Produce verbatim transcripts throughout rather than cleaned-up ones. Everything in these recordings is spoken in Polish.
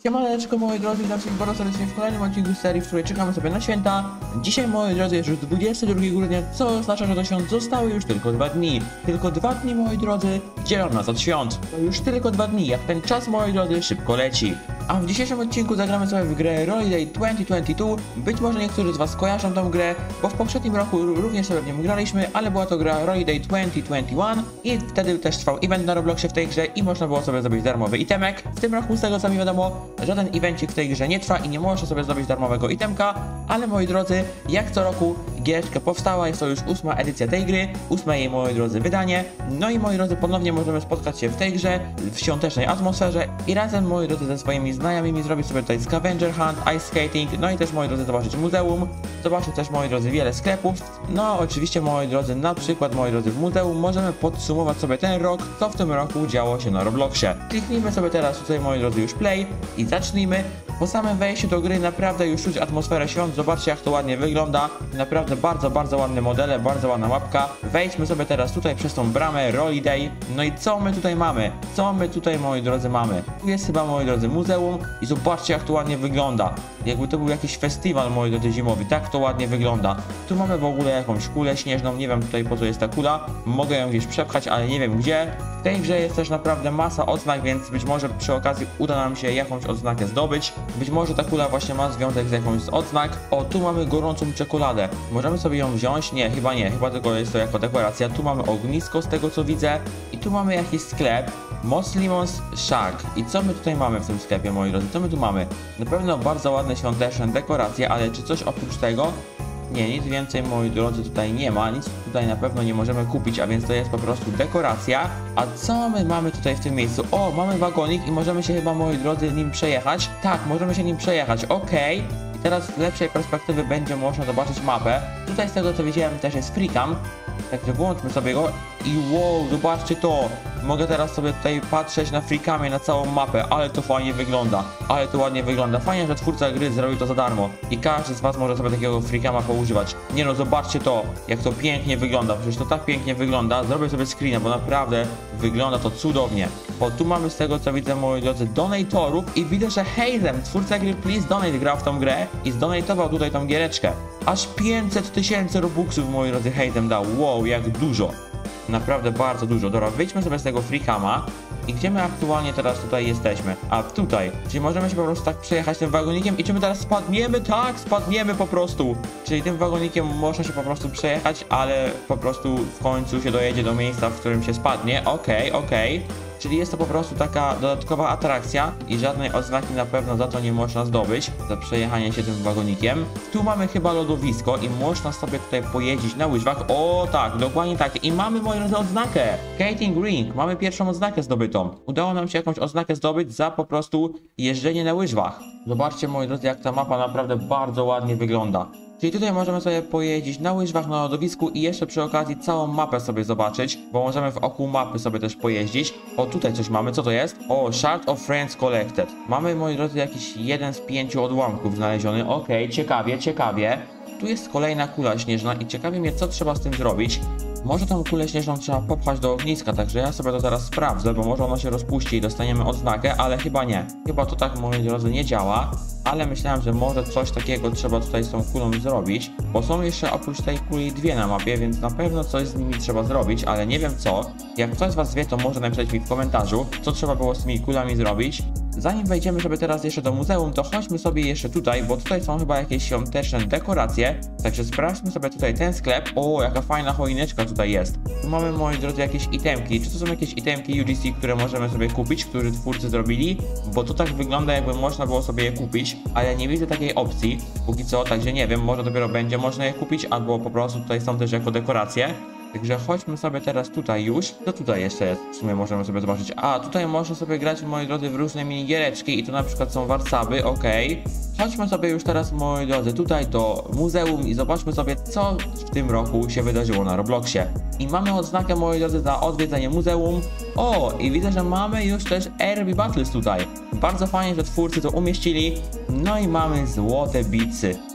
Siemaneczko moi drodzy, witam wszystkich bardzo serdecznie w kolejnym odcinku z serii, w której czekamy sobie na święta. Dzisiaj moi drodzy jest już dwudziestego drugiego grudnia, co oznacza, że do świąt zostały już tylko dwa dni. Tylko dwa dni moi drodzy dzielą nas od świąt. To już tylko dwa dni, jak ten czas moi drodzy szybko leci. A w dzisiejszym odcinku zagramy sobie w grę Holiday dwa tysiące dwudziesty dwa. Być może niektórzy z was kojarzą tą grę, bo w poprzednim roku również sobie w nią graliśmy, ale była to gra Holiday dwa tysiące dwudziesty jeden i wtedy też trwał event na Robloxie w tej grze i można było sobie zrobić darmowy itemek. W tym roku z tego co mi wiadomo, żaden evencik w tej grze nie trwa i nie można sobie zrobić darmowego itemka, ale moi drodzy, jak co roku giereczka powstała, jest to już ósma edycja tej gry, ósme jej moi drodzy wydanie. No i moi drodzy, ponownie możemy spotkać się w tej grze, w świątecznej atmosferze i razem moi drodzy ze swoimi znajomymi zrobić sobie tutaj scavenger hunt, ice skating, no i też moi drodzy zobaczyć muzeum, zobaczyć też moi drodzy wiele sklepów. No oczywiście moi drodzy, na przykład moi drodzy w muzeum możemy podsumować sobie ten rok, co w tym roku działo się na Robloxie. Kliknijmy sobie teraz tutaj moi drodzy już play i zacznijmy. Po samym wejściu do gry naprawdę już czuć atmosferę świąt, zobaczcie jak to ładnie wygląda, naprawdę bardzo, bardzo ładne modele, bardzo ładna mapka. Wejdźmy sobie teraz tutaj przez tą bramę Holiday, no i co my tutaj mamy? Co my tutaj moi drodzy mamy? Tu jest chyba moi drodzy muzeum i zobaczcie jak to ładnie wygląda. Jakby to był jakiś festiwal moi drodzy zimowy, tak to ładnie wygląda. Tu mamy w ogóle jakąś kulę śnieżną, nie wiem tutaj po co jest ta kula, mogę ją gdzieś przepchać, ale nie wiem gdzie. W tej grze jest też naprawdę masa odznak, więc być może przy okazji uda nam się jakąś odznakę zdobyć. Być może ta kula właśnie ma związek z jakąś z odznak. O, tu mamy gorącą czekoladę. Możemy sobie ją wziąć? Nie, chyba nie, chyba tylko jest to jako dekoracja. Tu mamy ognisko z tego co widzę i tu mamy jakiś sklep. Mos Limons Shack. I co my tutaj mamy w tym sklepie moi drodzy? Co my tu mamy? Na pewno bardzo ładne świąteczne dekoracje, ale czy coś oprócz tego? Nie, nic więcej moi drodzy tutaj nie ma, nic tutaj na pewno nie możemy kupić, a więc to jest po prostu dekoracja. A co my mamy tutaj w tym miejscu? O, mamy wagonik i możemy się chyba moi drodzy nim przejechać. Tak, możemy się nim przejechać, okej. I teraz z lepszej perspektywy będzie można zobaczyć mapę. Tutaj z tego co widziałem też jest freecam. Także włączmy sobie go i wow, zobaczcie to. Mogę teraz sobie tutaj patrzeć na freecamie na całą mapę, ale to fajnie wygląda, ale to ładnie wygląda. Fajnie, że twórca gry zrobił to za darmo i każdy z was może sobie takiego freecama poużywać. Nie no, zobaczcie to, jak to pięknie wygląda, przecież to tak pięknie wygląda. Zrobię sobie screena, bo naprawdę wygląda to cudownie. Bo tu mamy z tego co widzę moi drodzy donatorów i widzę, że Hazem, twórca gry Please Donate, grał w tą grę i zdonatował tutaj tą giereczkę. Aż pięćset tysięcy robuxów moi drodzy Hazem dał, wow, jak dużo. Naprawdę bardzo dużo. Dobra, wyjdźmy sobie z tego freecama. I gdzie my aktualnie teraz tutaj jesteśmy? A tutaj. Czyli możemy się po prostu tak przejechać tym wagonikiem i czy my teraz spadniemy? Tak, spadniemy po prostu. Czyli tym wagonikiem można się po prostu przejechać, ale po prostu w końcu się dojedzie do miejsca, w którym się spadnie. Okej, okay, okej. Okay. Czyli jest to po prostu taka dodatkowa atrakcja i żadnej odznaki na pewno za to nie można zdobyć, za przejechanie się tym wagonikiem. Tu mamy chyba lodowisko i można sobie tutaj pojeździć na łyżwach. O tak, dokładnie tak. I mamy moi drodzy odznakę. Skating Ring. Mamy pierwszą odznakę zdobytą. Udało nam się jakąś odznakę zdobyć za po prostu jeżdżenie na łyżwach. Zobaczcie moi drodzy jak ta mapa naprawdę bardzo ładnie wygląda. Czyli tutaj możemy sobie pojeździć na łyżwach, na lodowisku i jeszcze przy okazji całą mapę sobie zobaczyć, bo możemy wokół mapy sobie też pojeździć. O, tutaj coś mamy, co to jest? O, Shard of Friends Collected. Mamy, moi drodzy, jakiś jeden z pięciu odłamków znaleziony. Okej, okay, ciekawie, ciekawie. Tu jest kolejna kula śnieżna i ciekawi mnie, co trzeba z tym zrobić. Może tą kulę śnieżną trzeba popchać do ogniska, także ja sobie to zaraz sprawdzę, bo może ona się rozpuści i dostaniemy odznakę, ale chyba nie. Chyba to tak, moi drodzy, nie działa, ale myślałem, że może coś takiego trzeba tutaj z tą kulą zrobić, bo są jeszcze oprócz tej kuli dwie na mapie, więc na pewno coś z nimi trzeba zrobić, ale nie wiem co. Jak ktoś z was wie, to może napisać mi w komentarzu, co trzeba było z tymi kulami zrobić. Zanim wejdziemy sobie teraz jeszcze do muzeum, to chodźmy sobie jeszcze tutaj, bo tutaj są chyba jakieś świąteczne dekoracje. Także sprawdźmy sobie tutaj ten sklep. O, jaka fajna choineczka tutaj jest. Tu mamy, moi drodzy, jakieś itemki. Czy to są jakieś itemki U G C, które możemy sobie kupić, które twórcy zrobili? Bo to tak wygląda, jakby można było sobie je kupić, ale nie widzę takiej opcji póki co, także nie wiem, może dopiero będzie można je kupić, albo po prostu tutaj są też jako dekoracje. Także chodźmy sobie teraz tutaj już. Co tutaj jeszcze jest? W sumie możemy sobie zobaczyć. A, tutaj można sobie grać, moi drodzy, w różne minigiereczki i tu na przykład są warcaby, okej. Okay. Chodźmy sobie już teraz, moi drodzy, tutaj do muzeum i zobaczmy sobie, co w tym roku się wydarzyło na Robloxie. I mamy odznakę, moi drodzy, za odwiedzenie muzeum. O, i widzę, że mamy już też R B Battles tutaj. Bardzo fajnie, że twórcy to umieścili. No i mamy złote bitsy.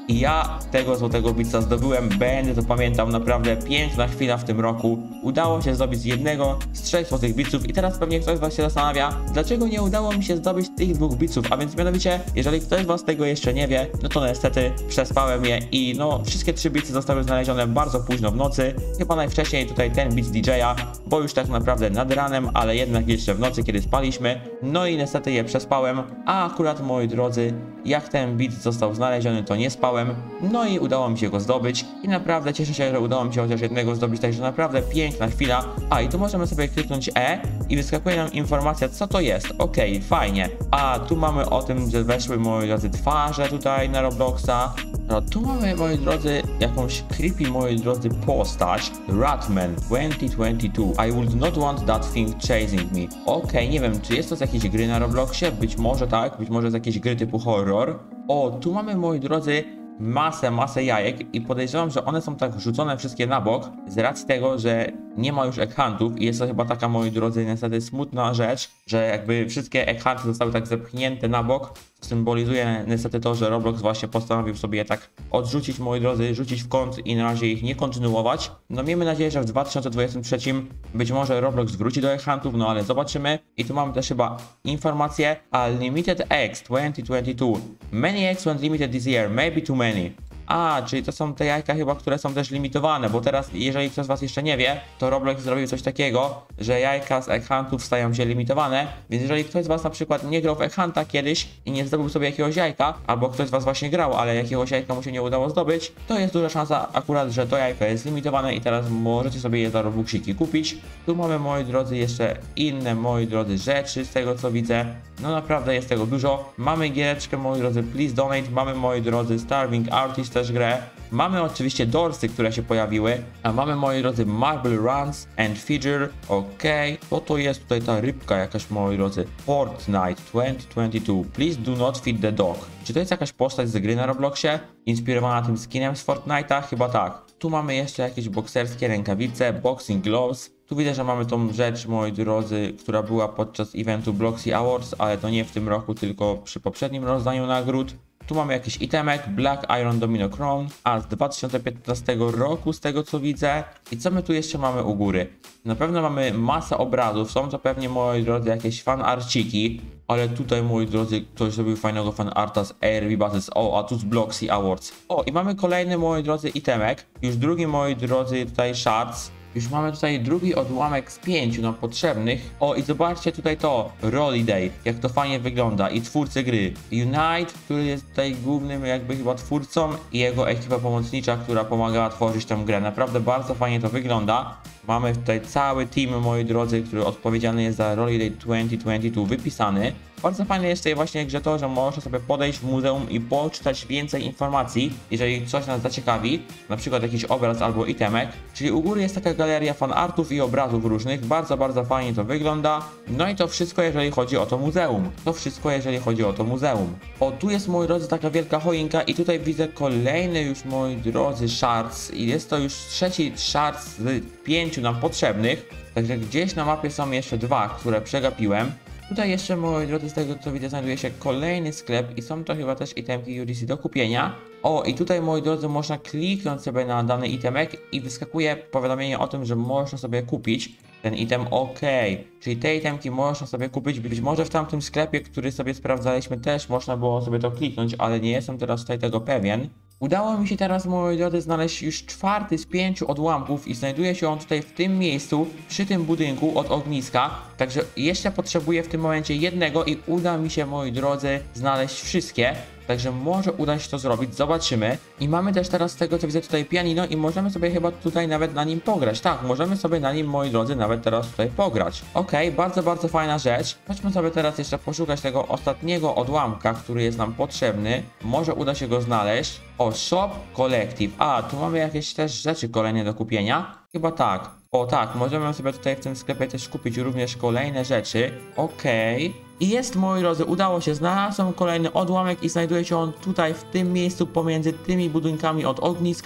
i ja tego złotego bitsa zdobyłem. Będę to pamiętał, naprawdę piękna chwila w tym roku. Udało się zdobyć jednego z trzech złotych bitsów i teraz pewnie ktoś z was się zastanawia, dlaczego nie udało mi się zdobyć tych dwóch bitsów, a więc mianowicie, jeżeli ktoś z was tego jeszcze nie wie, no to niestety przespałem je i no wszystkie trzy bitsy zostały znalezione bardzo późno w nocy, chyba najwcześniej tutaj ten bit z D J a, bo już tak naprawdę nad ranem, ale jednak jeszcze w nocy, kiedy spaliśmy, no i niestety je przespałem, a akurat moi drodzy, jak ten bit został znaleziony, to nie spałem, no i udało mi się go zdobyć i naprawdę cieszę się, że udało mi się chociaż jednego zdobyć, także naprawdę piękna chwila. A i tu możemy sobie kliknąć E i wyskakuje nam informacja, co to jest. Okej, okay, fajnie. A tu mamy o tym, że weszły, moi drodzy, twarze tutaj na Robloxa. No tu mamy, moi drodzy, jakąś creepy, moi drodzy, postać. Ratman dwa tysiące dwudziesty drugi. I would not want that thing chasing me. Okej, okay, nie wiem, czy jest to z jakiejś gry na Robloxie? Być może tak, być może z jakiejś gry typu horror. O, tu mamy, moi drodzy, masę, masę jajek i podejrzewam, że one są tak rzucone wszystkie na bok z racji tego, że nie ma już egg-huntów i jest to chyba taka, moi drodzy, niestety smutna rzecz, że jakby wszystkie egg-hunty zostały tak zepchnięte na bok, co symbolizuje niestety to, że Roblox właśnie postanowił sobie je tak odrzucić, moi drodzy, rzucić w kąt i na razie ich nie kontynuować. No miejmy nadzieję, że w dwa tysiące dwudziestym trzecim być może Roblox wróci do egg-huntów, no ale zobaczymy. I tu mamy też chyba informację, a Limited Eggs dwa tysiące dwudziesty drugi. Many eggs went limited this year, maybe too many. A, czyli to są te jajka chyba, które są też limitowane, bo teraz, jeżeli ktoś z was jeszcze nie wie, to Roblox zrobił coś takiego, że jajka z egg-huntów stają się limitowane, więc jeżeli ktoś z was na przykład nie grał w egg-hunta kiedyś i nie zdobył sobie jakiegoś jajka, albo ktoś z was właśnie grał, ale jakiegoś jajka mu się nie udało zdobyć, to jest duża szansa akurat, że to jajko jest limitowane i teraz możecie sobie je za robuxiki kupić. Tu mamy, moi drodzy, jeszcze inne, moi drodzy, rzeczy z tego co widzę. No naprawdę jest tego dużo. Mamy giereczkę, moi drodzy, Please Donate, mamy, moi drodzy, Starving Artist też grę. Mamy oczywiście dorsy, które się pojawiły, a mamy, moi drodzy, Marble Runs and Figure. Okej, okay. Co to jest tutaj ta rybka jakaś, moi drodzy? Fortnite dwa tysiące dwudziesty drugi. Please do not feed the dog. Czy to jest jakaś postać z gry na Robloxie? Inspirowana tym skinem z Fortnite'a? Chyba tak. Tu mamy jeszcze jakieś bokserskie rękawice, boxing gloves. Tu widzę, że mamy tą rzecz, moi drodzy, która była podczas eventu Bloxy Awards, ale to nie w tym roku, tylko przy poprzednim rozdaniu nagród. Tu mamy jakiś itemek, Black Iron Domino Crown, a z dwa tysiące piętnastego roku z tego co widzę. I co my tu jeszcze mamy u góry? Na pewno mamy masę obrazów, są to pewnie, moi drodzy, jakieś fanarciki, ale tutaj, moi drodzy, ktoś zrobił fajnego fanarta z A R V Battles, o, a tu z Bloxy Awards. O, i mamy kolejny, moi drodzy, itemek, już drugi, moi drodzy, tutaj shards. Już mamy tutaj drugi odłamek z pięciu nam potrzebnych. O, i zobaczcie tutaj to, Holiday, jak to fajnie wygląda, i twórcy gry Unite, który jest tutaj głównym jakby chyba twórcą, i jego ekipa pomocnicza, która pomagała tworzyć tę grę. Naprawdę bardzo fajnie to wygląda. Mamy tutaj cały team, moi drodzy, który odpowiedzialny jest za Holiday dwa tysiące dwudziesty drugi wypisany. Bardzo fajne jest tutaj właśnie grze to, że można sobie podejść w muzeum i poczytać więcej informacji, jeżeli coś nas zaciekawi, na przykład jakiś obraz albo itemek. Czyli u góry jest taka galeria fanartów i obrazów różnych, bardzo, bardzo fajnie to wygląda. No i to wszystko, jeżeli chodzi o to muzeum. To wszystko, jeżeli chodzi o to muzeum. O, tu jest, moi drodzy, taka wielka choinka i tutaj widzę kolejny już, moi drodzy, shards. I jest to już trzeci shards z pięciu nam potrzebnych. Także gdzieś na mapie są jeszcze dwa, które przegapiłem. Tutaj jeszcze, moi drodzy, z tego co widzę, znajduje się kolejny sklep i są to chyba też itemki U D C do kupienia. O, i tutaj, moi drodzy, można kliknąć sobie na dany itemek i wyskakuje powiadomienie o tym, że można sobie kupić ten item. OK, czyli te itemki można sobie kupić. Być może w tamtym sklepie, który sobie sprawdzaliśmy, też można było sobie to kliknąć, ale nie jestem teraz tutaj tego pewien. Udało mi się teraz, moi drodzy, znaleźć już czwarty z pięciu odłamków i znajduje się on tutaj w tym miejscu, przy tym budynku od ogniska. Także jeszcze potrzebuję w tym momencie jednego i uda mi się, moi drodzy, znaleźć wszystkie. Także może uda się to zrobić, zobaczymy. I mamy też teraz z tego co widzę tutaj pianino i możemy sobie chyba tutaj nawet na nim pograć. Tak, możemy sobie na nim, moi drodzy, nawet teraz tutaj pograć. Ok, bardzo, bardzo fajna rzecz. Chodźmy sobie teraz jeszcze poszukać tego ostatniego odłamka, który jest nam potrzebny. Może uda się go znaleźć. O, Shop Collective. A, tu mamy jakieś też rzeczy kolejne do kupienia. Chyba tak. O tak, możemy sobie tutaj w tym sklepie też kupić również kolejne rzeczy. Okej. Okay. I jest, moi drodzy, udało się, znalazłem kolejny odłamek i znajduje się on tutaj w tym miejscu pomiędzy tymi budynkami od ogniska.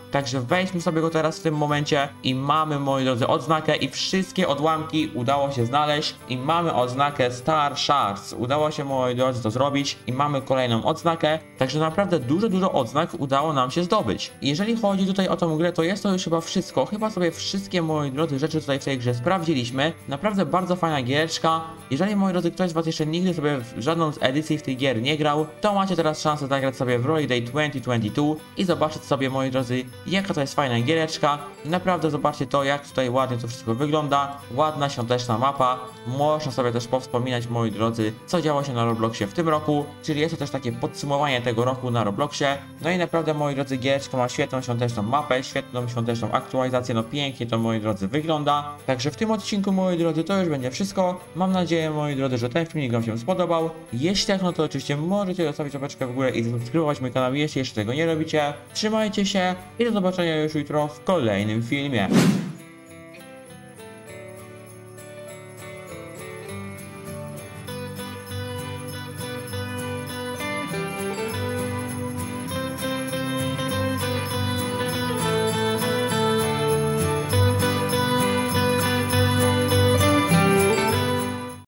także weźmy sobie go teraz w tym momencie i mamy, moi drodzy, odznakę i wszystkie odłamki udało się znaleźć i mamy odznakę Star Shards. Udało się, moi drodzy, to zrobić i mamy kolejną odznakę, także naprawdę dużo, dużo odznak udało nam się zdobyć. Jeżeli chodzi tutaj o tą grę, to jest to już chyba wszystko. Chyba sobie wszystkie, moi drodzy, rzeczy tutaj w tej grze sprawdziliśmy. Naprawdę bardzo fajna giereczka. Jeżeli, moi drodzy, ktoś z was jeszcze nigdy sobie w żadną z edycji w tej gier nie grał, to macie teraz szansę zagrać sobie w Holiday dwa tysiące dwudziesty drugi i zobaczyć sobie, moi drodzy, jaka to jest fajna giereczka. I naprawdę zobaczcie to, jak tutaj ładnie to wszystko wygląda. Ładna, świąteczna mapa. Można sobie też powspominać, moi drodzy, co działo się na Robloxie w tym roku, czyli jest to też takie podsumowanie tego roku na Robloxie. No i naprawdę, moi drodzy, giereczka ma świetną świąteczną mapę, świetną świąteczną aktualizację, no pięknie to, moi drodzy, wygląda. Także w tym odcinku, moi drodzy, to już będzie wszystko. Mam nadzieję, moi drodzy, że ten filmik wam się spodobał. Jeśli tak, no to oczywiście możecie zostawić łapeczkę w górę i zasubskrybować mój kanał, jeśli jeszcze tego nie robicie. Trzymajcie się i do zobaczenia już jutro w kolejnym filmie.